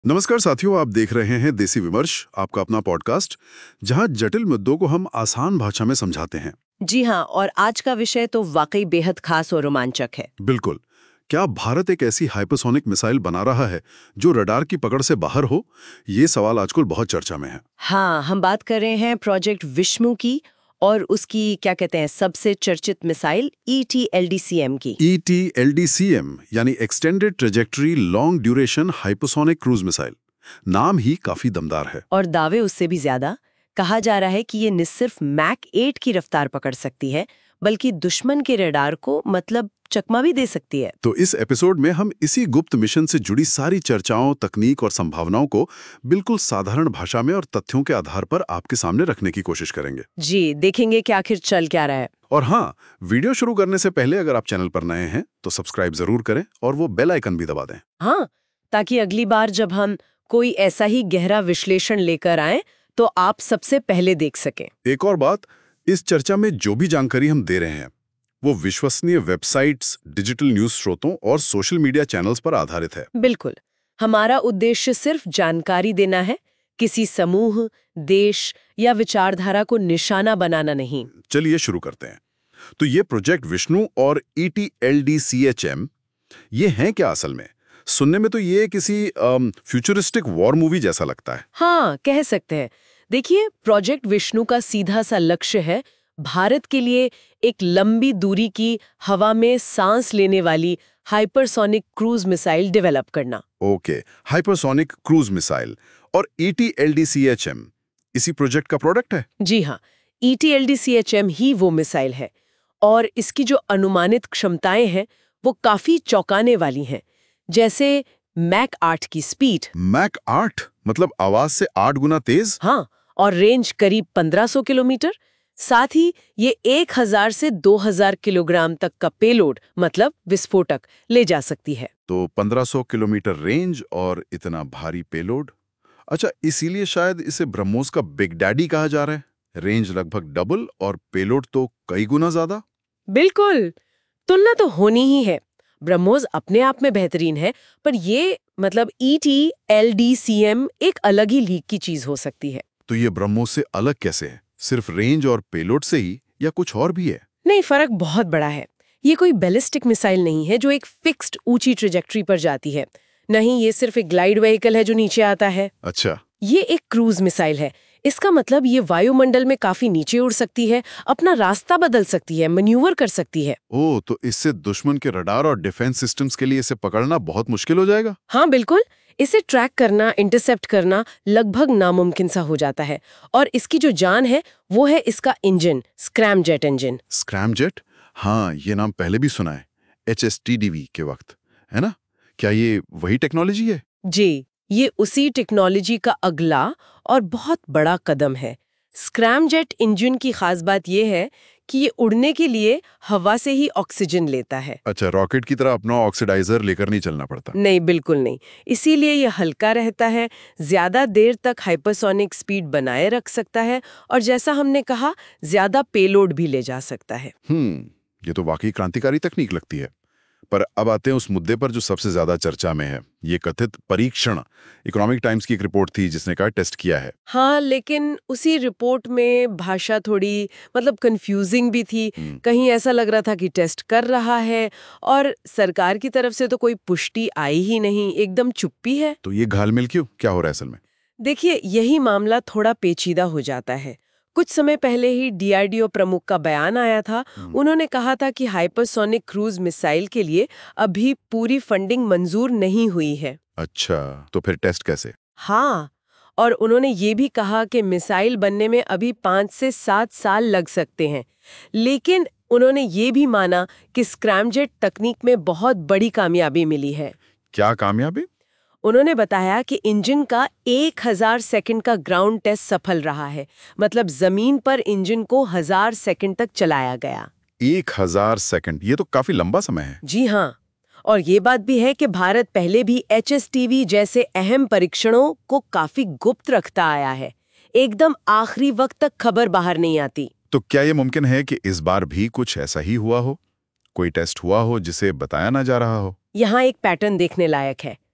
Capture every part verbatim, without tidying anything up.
नमस्कार साथियों, आप देख रहे हैं देसी विमर्श, आपका अपना पॉडकास्ट जहां जटिल मुद्दों को हम आसान भाषा में समझाते हैं। जी हाँ, और आज का विषय तो वाकई बेहद खास और रोमांचक है। बिल्कुल। क्या भारत एक ऐसी हाइपरसोनिक मिसाइल बना रहा है जो रडार की पकड़ से बाहर हो? ये सवाल आजकल बहुत चर्चा में है। हाँ, हम बात कर रहे हैं प्रोजेक्ट विष्णु की और उसकी क्या कहते हैं सबसे चर्चित missile E T L D C M की। E T L D C M यानी extended trajectory long duration hypersonic cruise missile. नाम ही काफी दमदार है। और दावे उससे भी ज्यादा। कहा जा रहा है कि ये न सिर्फ मैक एट की रफ्तार पकड़ सकती है, बल्कि दुश्मन के रडार को मतलब चकमा भी दे सकती है। तो इस एपिसोड में हम इसी गुप्त मिशन से जुड़ी सारी चर्चाओं, तकनीक और संभावनाओं को बिल्कुल साधारण भाषा में और तथ्यों के आधार पर आपके सामने रखने की कोशिश करेंगे। जी, देखेंगे कि आखिर चल क्या रहा है। और हाँ, वीडियो शुरू करने से पहले अगर आप चैनल पर नए हैं तो सब्सक्राइब जरूर करें और वो बेल आइकन भी दबा दें। हाँ, ताकि अगली बार जब हम कोई ऐसा ही गहरा विश्लेषण लेकर आए तो आप सबसे पहले देख सकें। एक और बात, इस चर्चा में जो भी जानकारी हम दे रहे हैं वो विश्वसनीय वेबसाइट्स, डिजिटल न्यूज स्रोतों और सोशल मीडिया चैनल्स पर आधारित है। बिल्कुल, हमारा उद्देश्य सिर्फ जानकारी देना है, किसी समूह, देश या विचारधारा को निशाना बनाना नहीं। चलिए शुरू करते हैं। तो ये प्रोजेक्ट विष्णु और E T L D C H M, ये हैं क्या असल में? सुनने में तो ये किसी फ्यूचरिस्टिक वॉर मूवी जैसा लगता है। हाँ, कह सकते हैं। देखिए, प्रोजेक्ट विष्णु का सीधा सा लक्ष्य है भारत के लिए एक लंबी दूरी की हवा में सांस लेने वाली हाइपरसोनिक क्रूज मिसाइल डेवलप करना। Okay, hypersonic cruise missile. और E T L D C H M इसी प्रोजेक्ट का प्रोडक्ट है? जी हाँ, E T L D C H M ही वो मिसाइल है और इसकी जो अनुमानित क्षमताएं हैं वो काफी चौंकाने वाली हैं। जैसे मैक आठ की स्पीड। मैक आठ मतलब आवाज से आठ गुना तेज? हाँ, और रेंज करीब पंद्रह सौ किलोमीटर। साथ ही ये एक हज़ार से दो हज़ार किलोग्राम तक का पेलोड मतलब विस्फोटक ले जा सकती है। तो पंद्रह सौ किलोमीटर रेंज और इतना भारी पेलोड। अच्छा, इसीलिए शायद इसे ब्रह्मोस का बिग डैडी कहा जा रहा है। रेंज लगभग डबल और पेलोड तो कई गुना ज्यादा। बिल्कुल, तुलना तो होनी ही है। ब्रह्मोस अपने आप में बेहतरीन है, पर ये मतलब E T L D C M एक अलग ही लीग की चीज हो सकती है। तो ये ब्रह्मोस से अलग कैसे है? सिर्फ रेंज और पेलोड से ही या कुछ और भी है? नहीं, फर्क बहुत बड़ा है। ये कोई बैलिस्टिक मिसाइल नहीं है जो एक फिक्स्ड ऊंची ट्रेजेक्टरी पर जाती है। नहीं, ये सिर्फ एक ग्लाइड व्हीकल है जो नीचे आता है। अच्छा, ये एक क्रूज मिसाइल है। इसका मतलब ये वायुमंडल में काफी नीचे उड़ सकती है, अपना रास्ता बदल सकती है, मैन्यूवर कर सकती है। ओ, तो इससे दुश्मन के रडार और डिफेंस सिस्टम्स के लिए इसे पकड़ना बहुत मुश्किल हो जाएगा। हाँ बिल्कुल, इसे ट्रैक करना, इंटरसेप्ट करना लगभग नामुमकिन सा हो जाता है। और इसकी जो जान है वो है इसका इंजन, स्क्रैमजेट इंजन। स्क्रैमजेट? हाँ, ये नाम पहले भी सुना है, H S T D V के वक्त, है ना? क्या ये वही टेक्नोलॉजी है? जी, ये उसी टेक्नोलॉजी का अगला और बहुत बड़ा कदम है। स्क्रैमजेट इंजन की खास बात यह है कि ये उड़ने के लिए हवा से ही ऑक्सीजन लेता है। अच्छा, रॉकेट की तरह अपना ऑक्सीडाइजर लेकर नहीं चलना पड़ता? नहीं, बिल्कुल नहीं। इसीलिए ये हल्का रहता है, ज्यादा देर तक हाइपरसोनिक स्पीड बनाए रख सकता है और जैसा हमने कहा, ज्यादा पेलोड भी ले जा सकता है। हम्म, ये तो वाकई क्रांतिकारी तकनीक लगती है। पर अब आते हैं उस मुद्दे पर जो सबसे ज्यादा चर्चा में है, ये कथित परीक्षण। इकोनॉमिक टाइम्स की एक रिपोर्ट थी जिसने कहा टेस्ट किया है। हाँ, लेकिन उसी रिपोर्ट में भाषा थोड़ी मतलब कंफ्यूजिंग भी थी। कहीं ऐसा लग रहा था कि टेस्ट कर रहा है और सरकार की तरफ से तो कोई पुष्टि आई ही नहीं, एकदम चुप्पी है। तो ये घालमेल क्यों? क्या हो रहा है असल में? देखिए, यही मामला थोड़ा पेचीदा हो जाता है। कुछ समय पहले ही डी आर डी ओ प्रमुख का बयान आया था। उन्होंने कहा था कि हाइपरसोनिक क्रूज मिसाइल के लिए अभी पूरी फंडिंग मंजूर नहीं हुई है। अच्छा, तो फिर टेस्ट कैसे? हाँ, और उन्होंने ये भी कहा कि मिसाइल बनने में अभी पाँच से सात साल लग सकते हैं। लेकिन उन्होंने ये भी माना कि स्क्रैमजेट तकनीक में बहुत बड़ी कामयाबी मिली है। क्या कामयाबी? उन्होंने बताया कि इंजन का एक हज़ार सेकंड का ग्राउंड टेस्ट सफल रहा है। मतलब जमीन पर इंजन को हजार सेकंड तक चलाया गया। एक हजार सेकंड, ये तो काफी लंबा समय है। जी हाँ, और ये बात भी है कि भारत पहले भी एच एस टी वी जैसे अहम परीक्षणों को काफी गुप्त रखता आया है। एकदम आखिरी वक्त तक खबर बाहर नहीं आती। तो क्या ये मुमकिन है कि इस बार भी कुछ ऐसा ही हुआ हो? कोई टेस्ट हुआ हो जिसे बताया ना जा रहा हो? यहाँ एक पैटर्न देखने लायक है।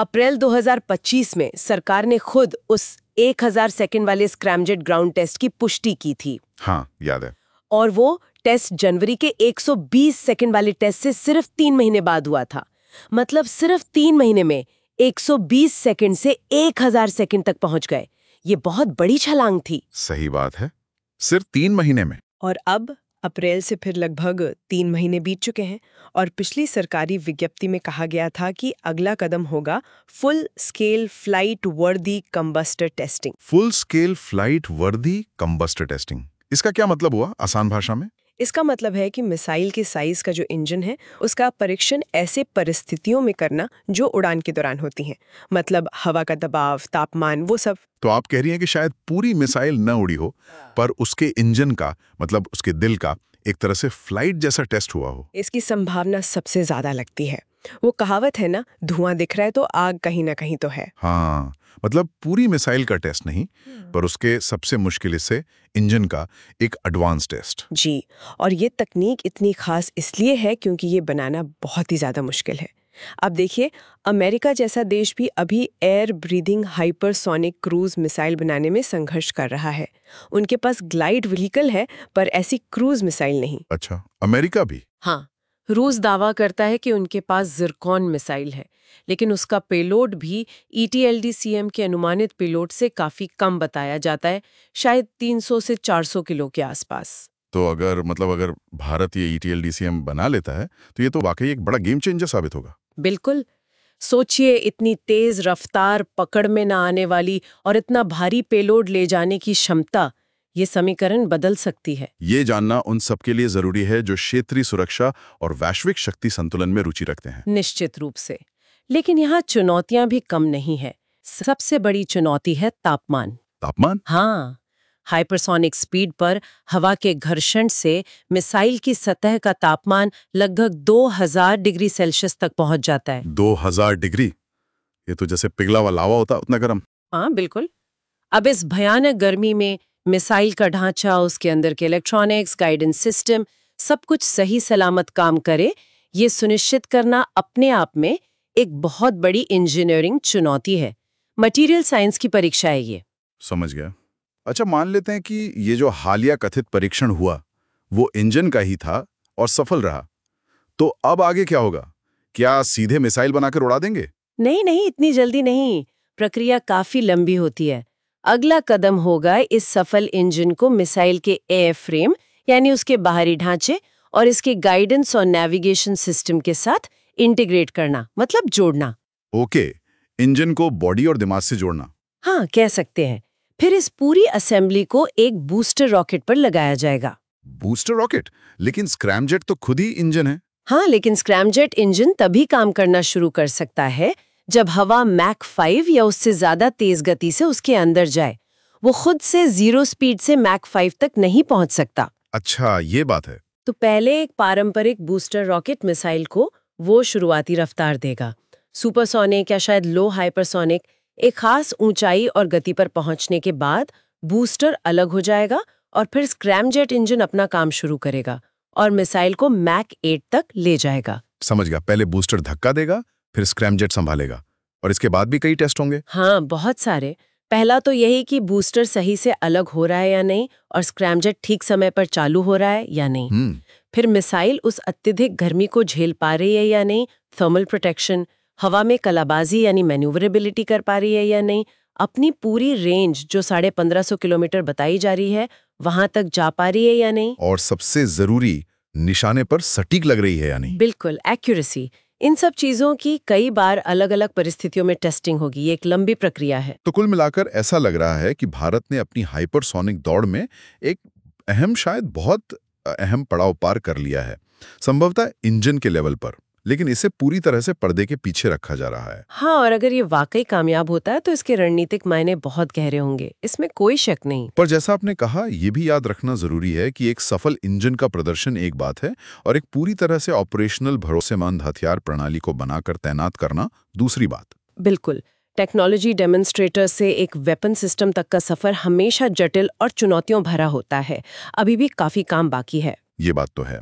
अप्रैल दो हज़ार पच्चीस में सरकार ने खुद उस एक हज़ार सेकंड वाले स्क्रैमजेट ग्राउंड टेस्ट की पुष्टि की थी। हाँ, याद है। और वो टेस्ट जनवरी के एक सौ बीस सेकंड वाले टेस्ट से सिर्फ तीन महीने बाद हुआ था। मतलब सिर्फ तीन महीने में एक सौ बीस सेकंड से एक हज़ार सेकंड तक पहुंच गए। ये बहुत बड़ी छलांग थी। सही बात है, सिर्फ तीन महीने में। और अब अप्रैल से फिर लगभग तीन महीने बीत चुके हैं और पिछली सरकारी विज्ञप्ति में कहा गया था कि अगला कदम होगा full scale flight worthy combustor testing. Full scale flight worthy combustor testing, इसका क्या मतलब हुआ आसान भाषा में? इसका मतलब है कि मिसाइल के साइज का जो इंजन है उसका परीक्षण ऐसे परिस्थितियों में करना जो उड़ान के दौरान होती हैं, मतलब हवा का दबाव, तापमान, वो सब। तो आप कह रही हैं कि शायद पूरी मिसाइल न उड़ी हो, पर उसके इंजन का, मतलब उसके दिल का एक तरह से फ्लाइट जैसा टेस्ट हुआ हो। इसकी संभावना सबसे ज्यादा लगती है। वो कहावत है ना, धुआं दिख रहा है तो आग कहीं ना कहीं तो है। हाँ, मतलब पूरी मिसाइल का टेस्ट नहीं, पर उसके सबसे मुश्किल हिस्से इंजन का एक एडवांस टेस्ट। जी, और ये तकनीक इतनी खास इसलिए है क्योंकि ये बनाना बहुत ही ज्यादा मुश्किल है। अब देखिए, अमेरिका जैसा देश भी अभी air breathing hypersonic cruise missile बनाने में संघर्ष कर रहा है। उनके पास ग्लाइड व्हीकल है, पर ऐसी क्रूज मिसाइल नहीं। अच्छा, अमेरिका भी? हाँ, रूस दावा करता है कि उनके पास जिरकॉन मिसाइल है, लेकिन उसका पेलोड भी E T L D C M के अनुमानित पेलोड से काफी कम बताया जाता है, शायद तीन सौ से चार सौ किलो के आसपास। तो अगर मतलब अगर भारत ये E T L D C M बना लेता है तो ये तो वाकई एक बड़ा गेम चेंजर साबित होगा। बिल्कुल। सोचिए, इतनी तेज रफ्तार, पकड़ में ना आने वाली और इतना भारी पेलोड ले जाने की क्षमता, ये समीकरण बदल सकती है। ये जानना उन सबके लिए जरूरी है जो क्षेत्रीय सुरक्षा और वैश्विक शक्ति संतुलन में रुचि रखते हैं। निश्चित रूप से। लेकिन यहाँ चुनौतियां भी कम नहीं है। सबसे बड़ी चुनौती है तापमान। तापमान? हाँ, हाइपरसोनिक स्पीड पर हवा के घर्षण से मिसाइल की सतह का तापमान लगभग दो हज़ार डिग्री सेल्सियस तक पहुंच जाता है। दो हज़ार डिग्री? ये तो जैसे पिघला हुआ लावा होता, उतना गर्म। हाँ, बिल्कुल। अब इस भयानक गर्मी में मिसाइल का ढांचा, उसके अंदर के इलेक्ट्रॉनिक्स, गाइडेंस सिस्टम, सब कुछ सही सलामत काम करे, ये सुनिश्चित करना अपने आप में एक बहुत बड़ी इंजीनियरिंग चुनौती है। मटेरियल साइंस की परीक्षा है ये। समझ गया। अच्छा, मान लेते हैं कि ये जो हालिया कथित परीक्षण हुआ वो इंजन का ही था और सफल रहा, तो अब आगे क्या होगा? क्या सीधे मिसाइल बनाकर उड़ा देंगे? नहीं नहीं, इतनी जल्दी नहीं। प्रक्रिया काफी लंबी होती है। अगला कदम होगा इस सफल इंजन को मिसाइल के एयर फ्रेम, यानी उसके बाहरी ढांचे और इसके गाइडेंस और नेविगेशन सिस्टम के साथ इंटीग्रेट करना, मतलब जोड़ना। ओके, इंजन को बॉडी और दिमाग से जोड़ना। हाँ, कह सकते हैं। फिर इस पूरी असेंबली को एक बूस्टर रॉकेट पर लगाया जाएगा। Booster rocket? लेकिन स्क्रैमजेट तो खुद ही इंजन है। हाँ, लेकिन स्क्रैमजेट इंजन तभी काम करना शुरू कर सकता है जब हवा मैक फाइव या उससे ज्यादा तेज गति से उसके अंदर जाए। वो खुद से जीरो स्पीड से मैक फाइव तक नहीं पहुंच सकता। अच्छा, ये बात है। तो पहले एक पारंपरिक बूस्टर रॉकेट मिसाइल को वो शुरुआती रफ्तार देगा। सुपरसोनिक या शायद लो हाइपरसोनिक एक खास ऊंचाई और गति पर पहुंचने के बाद बूस्टर अलग हो जाएगा और फिर स्क्रैमजेट इंजन अपना काम शुरू करेगा और मिसाइल को मैक एट तक ले जाएगा। समझ गया। पहले बूस्टर धक्का देगा, फिर स्क्रैमजेट संभालेगा, और इसके बाद भी कई टेस्ट होंगे। हाँ, बहुत सारे। पहला तो यही कि बूस्टर सही से अलग हो रहा है या नहीं और स्क्रैमजेट ठीक समय पर चालू हो रहा है या नहीं। फिर मिसाइल उस अत्यधिक गर्मी को झेल पा रही है या नहीं, थर्मल प्रोटेक्शन, हवा में कलाबाजी यानी मैन्यूवरेबिलिटी कर पा रही है या नहीं, अपनी पूरी रेंज जो साढ़े पंद्रह सौ किलोमीटर बताई जा रही है वहां तक जा पा रही है या नहीं, और सबसे जरूरी, निशाने पर सटीक लग रही है या नहीं। बिल्कुल, एक्यूरेसी। इन सब चीजों की कई बार अलग अलग परिस्थितियों में टेस्टिंग होगी। ये एक लंबी प्रक्रिया है। तो कुल मिलाकर ऐसा लग रहा है कि भारत ने अपनी हाइपरसोनिक दौड़ में एक अहम, शायद बहुत अहम पड़ाव पार कर लिया है, संभवतः इंजन के लेवल पर, लेकिन इसे पूरी तरह से पर्दे के पीछे रखा जा रहा है। हाँ, और अगर ये वाकई कामयाब होता है तो इसके रणनीतिक मायने बहुत गहरे होंगे, इसमें कोई शक नहीं। पर जैसा आपने कहा, ये भी याद रखना जरूरी है कि एक सफल इंजन का प्रदर्शन एक बात है और एक पूरी तरह से ऑपरेशनल भरोसेमंद हथियार प्रणाली को बनाकर तैनात करना दूसरी बात। बिल्कुल। टेक्नोलॉजी डेमोन्स्ट्रेटर से एक वेपन सिस्टम तक का सफर हमेशा जटिल और चुनौतियों भरा होता है। अभी भी काफी काम बाकी है। ये बात तो है।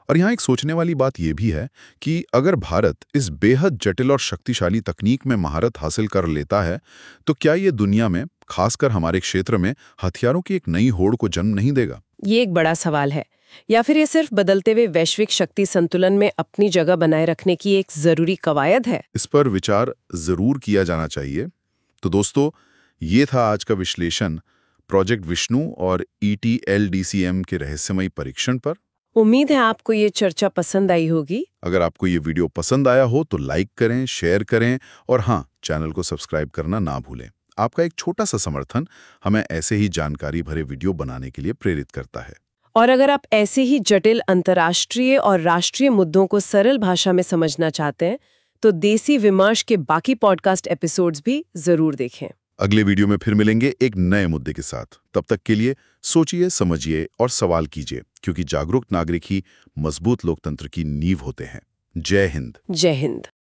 और यहाँ एक सोचने वाली बात यह भी है कि अगर भारत इस बेहद जटिल और शक्तिशाली तकनीक में महारत हासिल कर लेता है, तो क्या ये दुनिया में, खासकर हमारे क्षेत्र में, हथियारों की एक नई होड़ को जन्म नहीं देगा? ये एक बड़ा सवाल है। या फिर ये सिर्फ बदलते हुए वैश्विक शक्ति संतुलन में अपनी जगह बनाए रखने की एक जरूरी कवायद है? इस पर विचार जरूर किया जाना चाहिए। तो दोस्तों, ये था आज का विश्लेषण प्रोजेक्ट विष्णु और E T L D C M के रहस्यमयी परीक्षण पर। उम्मीद है आपको ये चर्चा पसंद आई होगी। अगर आपको ये वीडियो पसंद आया हो तो लाइक करें, शेयर करें और हाँ, चैनल को सब्सक्राइब करना ना भूलें। आपका एक छोटा सा समर्थन हमें ऐसे ही जानकारी भरे वीडियो बनाने के लिए प्रेरित करता है। और अगर आप ऐसे ही जटिल अंतर्राष्ट्रीय और राष्ट्रीय मुद्दों को सरल भाषा में समझना चाहते हैं, तो देसी विमर्श के बाकी पॉडकास्ट एपिसोड्स भी जरूर देखें। अगले वीडियो में फिर मिलेंगे एक नए मुद्दे के साथ। तब तक के लिए सोचिए, समझिए और सवाल कीजिए, क्योंकि जागरूक नागरिक ही मजबूत लोकतंत्र की नींव होते हैं। जय हिंद। जय हिंद।